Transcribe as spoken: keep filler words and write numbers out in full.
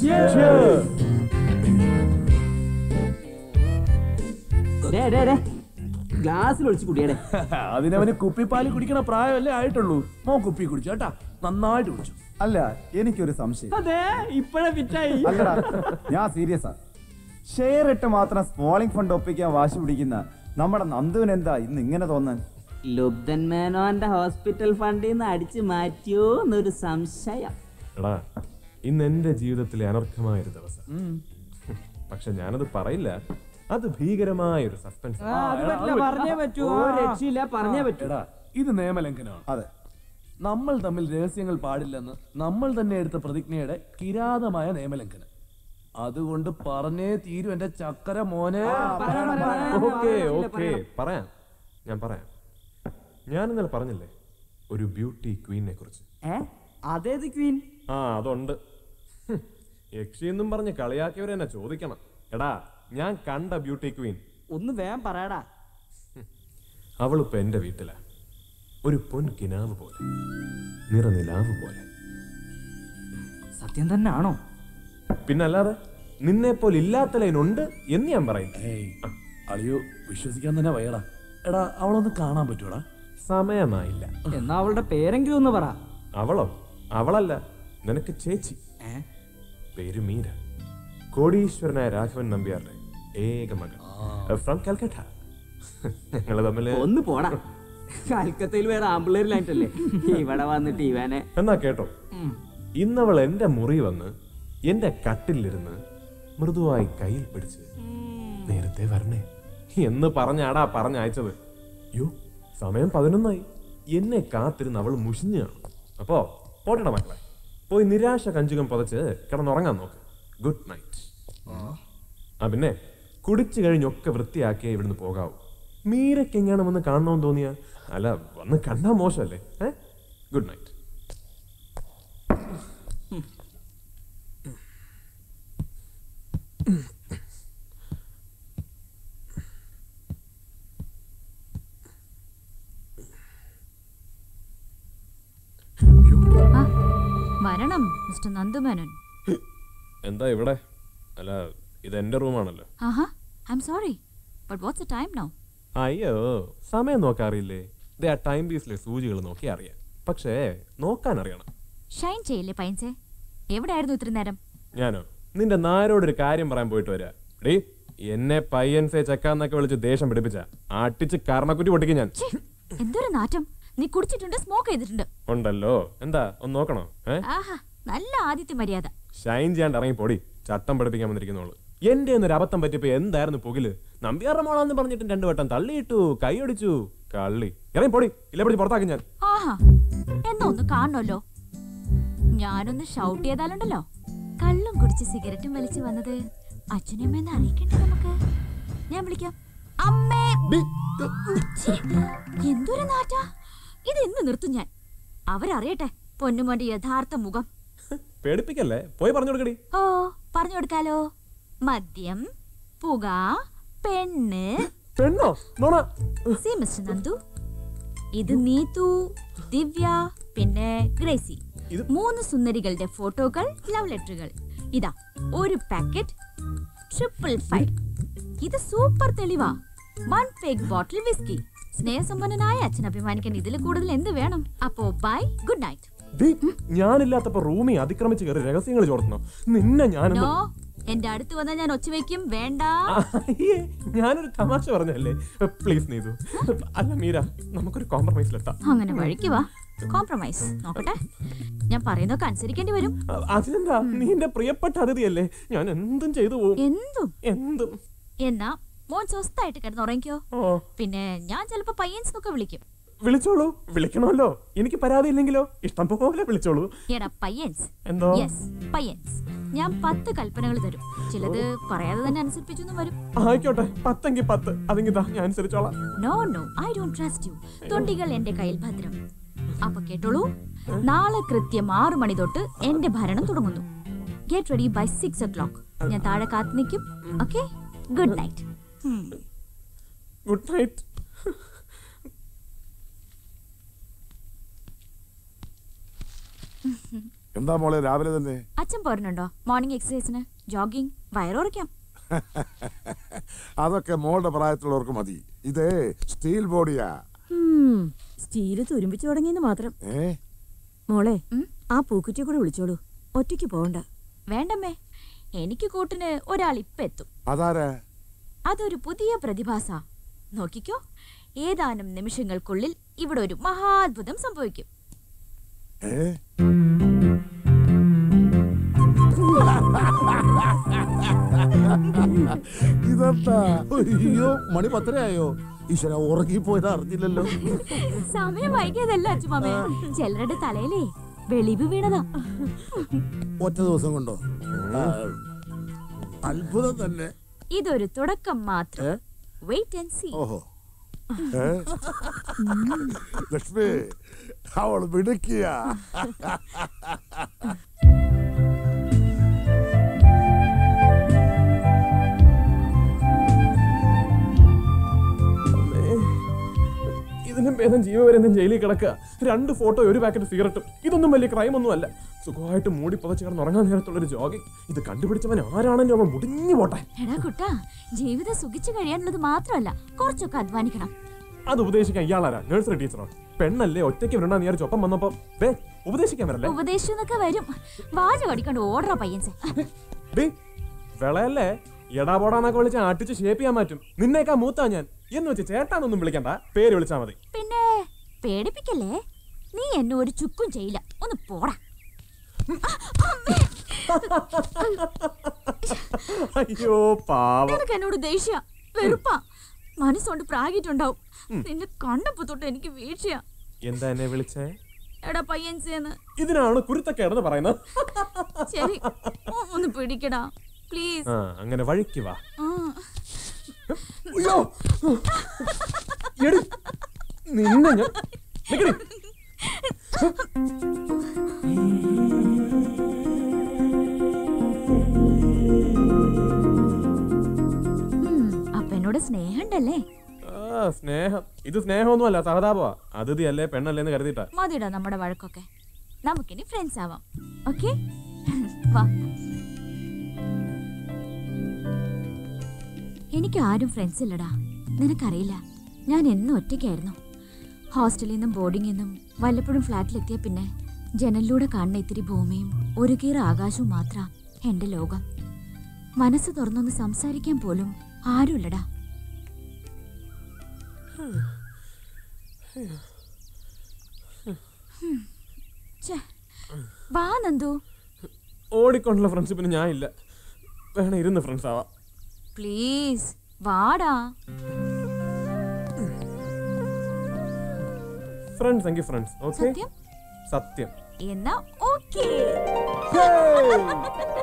ഗ്ലാസ്സിൽ ഒഴിച്ച് കുടിയടേ. അതിനവന് കുപ്പിപ്പാല് കുടിക്കണ പ്രായമല്ലേ ആയിട്ടുള്ളൂ. മോൻ കുപ്പി കുടിച്ചു കേട്ടാ, നന്നായിട്ട് കുടിച്ചു. അല്ല, എനിക്കൊരു സംശയം. അതെ, ഇപ്പഴേ ഫിറ്റായി. അല്ലടാ, ഞാൻ സീരിയസാ. ഷെയർ ഇട്ട് മാത്രം സ്മോളിംഗ് ഫണ്ട് ഒപ്പിക്കാൻ വാശി പിടിക്കുന്ന നമ്മുടെ നന്ദുവിന് എന്താ ഇന്ന് ഇങ്ങനെ തോന്നാൻ? ലുബ്ധൻ മേനോന്റെ ഹോസ്പിറ്റൽ ഫണ്ടിൽ നിന്ന് അടിച്ചു മാറ്റിയോ എന്നൊരു സംശയം. എടാ, ഇന്ന് എന്റെ ജീവിതത്തിലെ അനർഘമായൊരു ദിവസം. പക്ഷെ ഞാനത് പറയില്ല. അത് ഭീകരമായൊരു സസ്പെൻസ്. ഇത് നിയമലംഘനമാണ്. അതെ, നമ്മൾ തമ്മിൽ രഹസ്യങ്ങൾ പാടില്ലെന്ന് നമ്മൾ തന്നെ എടുത്ത പ്രതിജ്ഞയുടെ കിരാതമായ നിയമലംഘനം. അതുകൊണ്ട് പറഞ്ഞേ തീരും എന്റെ ചക്കര മോനെ. ഓക്കേ ഓക്കേ പറയാം, ഞാൻ പറയാം. ഞാൻ ഇന്നലെ പറഞ്ഞില്ലേ ഒരു ബ്യൂട്ടി ക്വീനെ കുറിച്ച്. അതേത് ക്വീൻ? ആ, അതുണ്ട്. യക്ഷി എന്നും പറഞ്ഞ് കളിയാക്കിയവരെന്നെ ചോദിക്കണം. എടാ, ഞാൻ കണ്ട ബ്യൂട്ടി ക്വീൻ. ഒന്ന് വേഗം പറയടാ. അവളിപ്പോ എന്റെ വീട്ടിലാ. ഒരു പൊൻ കിനാവ് പോലെ, നിറനിലാവ് പോലെ. സത്യം തന്നെ ആണോ? പിന്നല്ലാതെ, നിന്നെ പോലെ ഇല്ലാത്ത ലൈനുണ്ട് എന്ന് ഞാൻ പറയും. അളിയോ, വിശ്വസിക്കാൻ തന്നെ വയ്യടാ. എടാ, അവളൊന്ന് കാണാൻ പറ്റൂടാ? സമയമായില്ല. എന്നാ അവളുടെ പേരെങ്കിലും ഒന്ന് പറ. അവളോ? അവളല്ല, നിനക്ക് ചേച്ചി. പേര് മീര. കോടീശ്വരനായ രാഘവൻ നമ്പ്യാരുടെ ഏക മകൾ, ഫ്രം കൽക്കട്ട. ഞങ്ങള് തമ്മില് ഒന്ന് പോടാ. കൽക്കത്തയിൽ വേറെ ആമ്പിള്ളേരിലായിട്ടല്ലേ ഇവിടെ വന്നിട്ട് ഇവനെ. എന്നാ കേട്ടോ, ഇന്നവൾ എന്റെ മുറി വന്ന് എന്റെ കട്ടിലിരുന്ന് മൃദുവായി കയ്യിൽ പിടിച്ച് നേരത്തെ വരണേ എന്ന് പറഞ്ഞാടാ പറഞ്ഞയച്ചത്. യോ, സമയം പതിനൊന്നായി. എന്നെ കാത്തിരുന്ന് അവൾ മുഷിഞ്ഞാണ്. അപ്പോ പോട്ടട മക്കളെ, പോയി നിരാശ കഞ്ചുകം പതച്ച് കിടന്നുറങ്ങാൻ നോക്ക്. Good night. ആ പിന്നെ, കുടിച്ചു കഴിഞ്ഞൊക്കെ വൃത്തിയാക്കിയേ ഇവിടുന്ന് പോകാവൂ. മീരയ്ക്ക് എങ്ങനെ വന്ന് കാണണമെന്ന് തോന്നിയാ? അല്ല, വന്ന് കണ്ടാ മോശമല്ലേ? ഏ ഗുഡ് നൈറ്റ്. വരണം മിസ്റ്റർ നന്ദുമേനോൻ. എന്താ ഇവിടെ? അല്ല, ഇത് എന്റെ റൂമാണല്ലോ. ആഹാ, I am sorry, but what's the time now? അയ്യോ, സമയം നോക്കാറില്ലേ? ദേ ആ ടൈം പീസിലെ സൂചികൾ നോക്കി അറിയാം. പക്ഷേ നോക്കാൻ അറിയണം. ഷൈൻ ചെയ്യില്ലേ പൈൻസേ? എവിടെയായിരുന്നു ഇത്ര നേരം? ഞാനോ? നിന്റെ നാരോടൊരു കാര്യം പറയാൻ പോയിട്ട് വരാ. ഡീ, എന്നെ പയ്യൻസേ ചക്കാന്നൊക്കെ വിളിച്ച് ദേഷ്യം പിടിപ്പിച്ച അട്ടിച്ച് കർണക്കുറ്റി പൊട്ടിക്കും ഞാൻ. എന്തൊരു നാറ്റം! നീ കുടിച്ചിട്ടുണ്ട്, സ്മോക്ക് ചെയ്തിട്ടുണ്ട്. ഉണ്ടല്ലോ. എന്താ, ഒന്ന് നോക്കണോ? ആഹാ, നല്ല ആദിത്യ മര്യാദ. ഷൈൻ ചെയ്യാണ്ട് ഇറങ്ങി പൊടി. ചട്ടം പഠിപ്പിക്കാൻ വന്നിരിക്കുന്നോളൂ. എന്റെ ഒന്നൊരു അബദ്ധം പറ്റിയപ്പോ എന്തായിരുന്നു പുകില്? നമ്പ്യാരുടെ മോളാന്ന് പറഞ്ഞിട്ട് രണ്ടു വട്ടം തള്ളിയിട്ടു, കൈയൊടിച്ചു. കള്ളി, ഇറങ്ങി പൊടി. ഇല്ല പിടിച്ച് പുറത്താക്കും ഞാൻ. ആഹാ, എന്നാ ഒന്ന് കാണണല്ലോ. ഞാനൊന്ന് ഷൗട്ട് ചെയ്താലുണ്ടല്ലോ. കള്ളും കുടിച്ച് സിഗരറ്റും വലിച്ചു വന്നത് അച്ഛനമ്മയെന്ന് അറിയിക്കണ്ടേ നമുക്ക്? ഞാൻ വിളിക്കാം. അമ്മേ! എന്തൊരു നാറ്റാ ഇത്! എന്ന് നിർത്തും ഞാൻ. അവരറിയട്ടെ പൊന്നുമോന്റെ യഥാർത്ഥ മുഖം. പേടിപ്പിക്കല്ലേ, പോയി പറഞ്ഞു കൊടുക്കടി. ഓ, പറഞ്ഞു കൊടുക്കാലോ. മദ്യം, പുക, പെണ്ണ്. പെണ്ണോ? സി മിസ്റ്റർ നന്ദു, ഇത് നീതു, ദിവ്യ, പിന്നെ ഗ്രേസി. മൂന്ന് സുന്ദരികളുടെ ഫോട്ടോകൾ, ലവ് ലെറ്ററുകൾ. ഇതാ ഒരു പാക്കറ്റ് ട്രിപ്പിൾ ഫൈവ്. ഇത് സൂപ്പർ തെളിവാ. One fake bottle whisky. സ്നേഹസമ്പന്നനായ അച്ഛൻ അഭിമാനിക്കാൻ ഇതിൽ കൂടുതൽ എന്ത് വേണം? അപ്പോ ബൈ, ഗുഡ് നൈറ്റ്. ഞാനില്ലാത്തപ്പോ റൂമിൽ അതിക്രമിച്ച് കയറി രഹസ്യങ്ങൾ ചോർത്തണോ? നിന്നെ ഞാൻ എന്റെ അടുത്ത് വന്നാൽ ഞാൻ ഒച്ചവയ്ക്കും. വേണ്ട. ഞാനൊരു തമാശ പറഞ്ഞല്ലേ. പ്ലീസ് നീതു. അല്ല മീര, നമുക്കൊരു കോംപ്രമൈസിലെത്താം. അങ്ങനെ വഴിക്ക് വാ. കോംപ്രമൈസ് നോക്കട്ടെ. ഞാൻ പറയുന്നൊക്കെ അനുസരിക്കേണ്ടി വരും. അതിനെന്താ, നീ എന്റെ പ്രിയപ്പെട്ട അതിഥിയല്ലേ. ഞാൻ എന്തും ചെയ്തു പോകും. എന്തും എന്തും. എന്നാ മോൻ സ്വസ്ഥായിട്ട് കിടന്നുറങ്ങിക്കോ. പിന്നെ ഞാൻ ചിലപ്പോ പയ്യൻസ് എന്നൊക്കെ വിളിക്കും. വിളിച്ചോളൂ. വിളിക്കണമല്ലോ. എനിക്ക് പരാതി ഇല്ലെങ്കിലോ ഇഷ്ടം പോലെ വിളിച്ചോളൂ. എടാ പയ്യൻസ്. എന്തോ? യെസ്, പയ്യൻസ്. ഞാൻ പത്ത് കൽപ്പനകൾ തരും. ചിലത് പറയാതെ തന്നെ അനുസരിപ്പിച്ചൊന്നും വരും. ആയിക്കോട്ടെ, പത്തെങ്കിൽ പത്ത്. അതെങ്കിൽ ഞാൻ അനുസരിച്ചോളാം. No no, I don't trust you. തൊണ്ടികൾ എന്റെ കയ്യിൽ ഭദ്രം. അപ്പൊ കേട്ടോളൂ, നാളെ കൃത്യം ആറു മണി തൊട്ട് എന്റെ ഭരണം തുടങ്ങുന്നു. Get ready by six o'clock. ഞാൻ താഴെ കാത്തു നിൽക്കും. Okay, good night. Good night. എന്താ മോളെ രാവിലെ തന്നെ? അച്ഛൻ പോരുന്നുണ്ടോ മോർണിംഗ് എക്സസൈസിന്? ജോഗിങ്, വയറുറയ്ക്കാം. അതൊക്കെ മോളുടെ പ്രായത്തിലുള്ളവർക്ക് മതി. ഇതേ സ്റ്റീൽ ബോഡിയാ. സ്റ്റീല് തുരുമ്പിച്ചു തുടങ്ങിയെന്ന് മാത്രം. ഏ മോളെ, ആ പൂക്കുറ്റിയെ കൂടെ വിളിച്ചോളൂ. ഒറ്റയ്ക്ക് പോകണ്ട. വേണ്ടമ്മേ, എനിക്ക് കൂട്ടിന് ഒരാൾ ഇപ്പൊ എത്തും. അതാരാ? അതൊരു പുതിയ പ്രതിഭാസ. നോക്കിക്കോ, ഏതാനും നിമിഷങ്ങൾക്കുള്ളിൽ ഇവിടെ ഒരു മഹാത്ഭുതം സംഭവിക്കും. ഇതെന്താ? അയ്യോ, മണി പത്തരയായോ? ഈശ്വര, ഉറങ്ങിപ്പോയത് അറിഞ്ഞില്ലല്ലോ. സമയം വൈകിയതല്ല അച്ഛമ്മേ, ചിലരുടെ തലയിലേ വെളിവ് വീണതാ. ഒറ്റ ദിവസം കൊണ്ടോ? അത്ഭുതം തന്നെ. ഇതൊരു തുടക്കം മാത്രം. Wait and see. ഓഹോ, ലക്ഷ്മി അവൾ മിടുക്കിയ. ഇതിനും ഭേദം ജീവപര്യന്തം ജയിലിൽ കിടക്കുക. രണ്ട് ഫോട്ടോ, ഒരു പാക്കറ്റ് സിഗരറ്റും. ഇതൊന്നും വലിയ ക്രൈം ഒന്നും അല്ല. സുഖമായിട്ട് മൂടി പുതച്ച് കിടന്ന് ഉറങ്ങാൻ നേരത്തുള്ളൊരു ജോഗിങ്. ഇത് കണ്ടുപിടിച്ചവൻ ആരാണെങ്കിലും അവൻ മുടിഞ്ഞു പോട്ടെ. എടാ കുട്ടാ, ജീവിതം സുഖിച്ചു കഴിയാനുള്ളത് മാത്രമല്ല, കുറച്ചൊക്കെ അധ്വാനിക്കണം. അത് ഉപദേശിക്കാൻ ഇയാളാരാ? നഴ്സറി ടീച്ചറോ? പെണ്ണല്ലേ, ഒറ്റയ്ക്ക് വരണ്ടാ നീ ചൊപ്പം വന്നപ്പോ ഉപദേശിക്കാൻ വരല്ലേ? ഉപദേശിച്ചൊക്കെ വരും. വാചകം അടിക്കൊണ്ട് ഓർഡറാ പയ്യൻസെ. വിളയല്ലേ, എടാ പോടാന്നൊക്കെ വിളിച്ച് ആട്ടിച്ച് ഷേപ്പ് ചെയ്യാൻ പറ്റും. നിന്നേക്കാ മൂത്താ ഞാൻ എന്ന് വെച്ച് ചേട്ടാന്നൊന്നും വിളിക്കണ്ട, പേര് വിളിച്ചാ മതി. പിന്നെ പേടിപ്പിക്കല്ലേ, നീ എന്നെ ഒരു ചുക്കും ചെയ്യില്ല. ഒന്ന് പോടാ. അയ്യോ പാവം. നിനക്ക് എന്നോട് ദേഷ്യ, വെറുപ്പാ. മനസ്സുകൊണ്ട് പ്രാഗിട്ടുണ്ടാവും. നിന്നെ കണ്ടപ്പോ തൊട്ട് എനിക്ക് വീഴ്ചയാ. എന്താ എന്നെ വിളിച്ചേ? എടാ പയ്യൻസേന്ന്. ഇതിനാണ് കുരുത്തക്കേടെന്ന് പറയുന്നത്. ശരി, ഒന്ന് പിടിക്കടാ പ്ലീസ്. ആ, അങ്ങനെ വഴിക്ക് വാ. നിന്നെ ഞാൻ അപ്പൊ എന്നോട് സ്നേഹണ്ടല്ലേ? സ്നേഹം? ഇത് സ്നേഹമൊന്നും അല്ല, സഹതാപമാ. അതിഥി അല്ലേ പെണ്ണല്ലേ എന്ന് കരുതിട്ടാ. മതിടാ നമ്മുടെ വഴക്കൊക്കെ. നമുക്കിനി ഫ്രണ്ട്സ് ആവാം. ഓക്കെ, വാ. എനിക്ക് ആരും ഫ്രണ്ട്സ് ഇല്ലടാ. നിനക്കറിയില്ല, ഞാൻ എന്നും ഒറ്റയ്ക്കായിരുന്നു. ഹോസ്റ്റലിൽ നിന്നും ബോർഡിങ്ങിൽ നിന്നും വല്ലപ്പോഴും ഫ്ലാറ്റിലെത്തിയ പിന്നെ ജനലിലൂടെ കാണുന്ന ഇത്തിരി ഭൂമിയും ഒരു കീറ ആകാശവും മാത്രം എൻ്റെ ലോകം. മനസ്സ് തുറന്നൊന്ന് സംസാരിക്കാൻ പോലും ആരുമില്ലടാ. വാ നന്ദു. ഓടിക്കൊണ്ടുള്ള ഫ്രണ്ട്ഷിപ്പിന് ഞാൻ ഇല്ല. വേണം ഇരുന്ന് ഫ്രണ്ട്സ് ആവാം. പ്ലീസ് വാടാ. ഫ്രണ്ട്സ് എങ്കിൽ ഫ്രണ്ട്സ്. ഓക്കെ, സത്യം? സത്യം. എന്നാ ഓക്കേ.